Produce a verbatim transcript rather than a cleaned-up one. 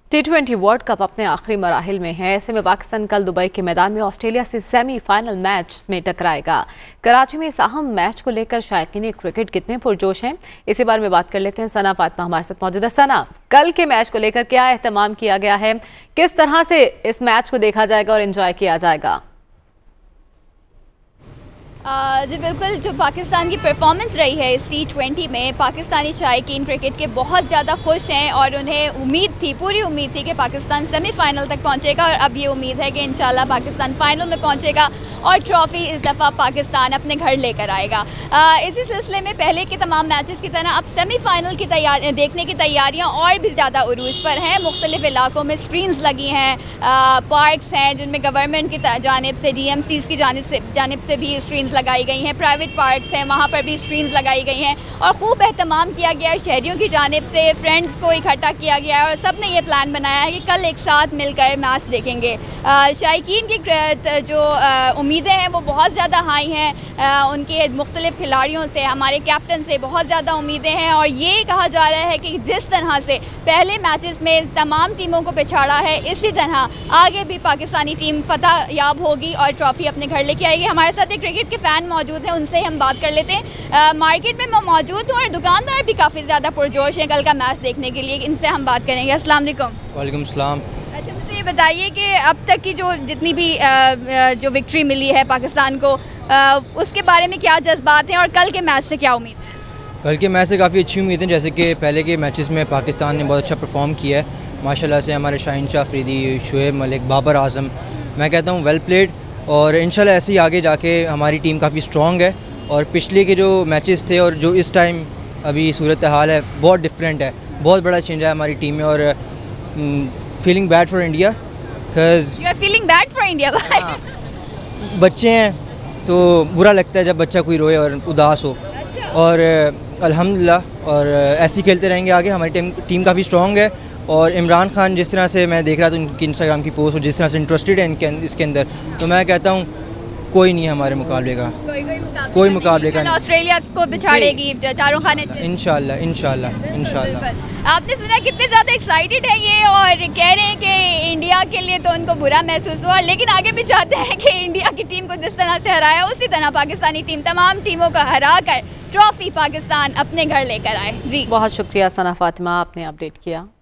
T twenty world cup अपने आखिरी मराहिल में है। ऐसे में पाकिस्तान कल दुबई के मैदान में ऑस्ट्रेलिया से सेमीफाइनल मैच में टकराएगा। कराची में इस अहम मैच को लेकर शायकीन क्रिकेट कितने पुरजोश हैं, इसी बारे में बात कर लेते हैं। सना फातिमा हमारे साथ मौजूद है। सना, कल के मैच को लेकर क्या एहतमाम किया गया है, किस तरह से इस मैच को देखा जाएगा और एंजॉय किया जाएगा? जी बिल्कुल, जो पाकिस्तान की परफॉर्मेंस रही है इस टी ट्वेंटी में, पाकिस्तानी शायकीन क्रिकेट के बहुत ज़्यादा खुश हैं और उन्हें उम्मीद थी, पूरी उम्मीद थी कि पाकिस्तान सेमीफाइनल तक पहुंचेगा और अब ये उम्मीद है कि इंशाल्लाह पाकिस्तान फाइनल में पहुंचेगा और ट्रॉफ़ी इस दफ़ा पाकिस्तान अपने घर लेकर आएगा। आ, इसी सिलसिले में पहले के तमाम मैचेस की तरह अब सेमीफाइनल की तैयारी देखने की तैयारियाँ और भी ज़्यादा उरूज पर हैं। मुख्तलिफ इलाकों में स्क्रीन्स लगी हैं, पार्क्स हैं जिनमें गवर्नमेंट की जानिब से, डी एम सीज़ की जानिब से जानिब से भी स्क्रीन्स लगाई गई हैं। प्राइवेट पार्क्स हैं, वहाँ पर भी स्क्रीन्स लगाई गई हैं और खूब एहतमाम किया गया है। शहरियों की जानिब से फ्रेंड्स को इकट्ठा किया गया है और सब ने ये प्लान बनाया है कि कल एक साथ मिलकर मैच देखेंगे। शायकीन की जो उम्मीदें हैं वो बहुत ज़्यादा हाई हैं। उनके मुख्तलिफ खिलाड़ियों से, हमारे कैप्टन से बहुत ज़्यादा उम्मीदें हैं और ये कहा जा रहा है कि जिस तरह से पहले मैचेस में तमाम टीमों को पिछाड़ा है, इसी तरह आगे भी पाकिस्तानी टीम फतह याब होगी और ट्रॉफ़ी अपने घर लेके आएगी। हमारे साथ एक क्रिकेट के फ़ैन मौजूद हैं, उनसे हम बात कर लेते हैं। मार्केट में मैं मौजूद हूँ और दुकानदार भी काफ़ी ज़्यादा पुरजोश हैं कल का मैच देखने के लिए। इनसे हम बात करेंगे। अस्सलाम वालेकुम। वालेकुम सलाम। अच्छा, मुझे ये बताइए कि अब तक की जो जितनी भी जो विक्ट्री मिली है पाकिस्तान को, उसके बारे में क्या जज्बात हैं और कल के मैच से क्या उम्मीद है? कल के मैच से काफ़ी अच्छी उम्मीद है। जैसे कि पहले के मैचेस में पाकिस्तान ने बहुत अच्छा परफॉर्म किया है माशाल्लाह से। हमारे शाहीन शाह अफरीदी, शुएब मलिक, बाबर आजम, मैं कहता हूँ वेल प्लेड और इंशाल्लाह ऐसे ही आगे जाके हमारी टीम काफ़ी स्ट्रॉन्ग है। और पिछले के जो मैचेस थे और जो इस टाइम अभी सूरत हाल है बहुत डिफरेंट है, बहुत बड़ा चेंज है हमारी टीम में। और feeling bad for India because you are feeling bad for India. बच्चे हैं तो बुरा लगता है जब बच्चा कोई रोए और उदास हो। अच्छा। और अल्हम्दुलिल्लाह और ऐसे ही खेलते रहेंगे आगे। हमारी टीम टीम काफ़ी स्ट्रॉन्ग है और इमरान खान जिस तरह से मैं देख रहा था उनकी इंस्टाग्राम की पोस्ट और जिस तरह से इंटरेस्टेड है इनके इसके अंदर, तो मैं कहता हूँ कोई नहीं है हमारे मुकाबले का, कोई कोई मुकाबले कोई मुकाबले का नहीं। ऑस्ट्रेलिया को बिछाड़ेगी चारों खाने। इंशाल्लाह इंशाल्लाह इंशाल्लाह। आपने सुना कितने ज़्यादा एक्साइटेड है ये और कह रहे हैं कि इंडिया के लिए तो उनको बुरा महसूस हुआ, लेकिन आगे भी चाहते हैं कि इंडिया की टीम को जिस तरह से हराया उसी तरह पाकिस्तानी टीम तमाम टीमों को हरा कर ट्रॉफी पाकिस्तान अपने घर लेकर आए। जी बहुत शुक्रिया सना फातिमा, आपने अपडेट किया।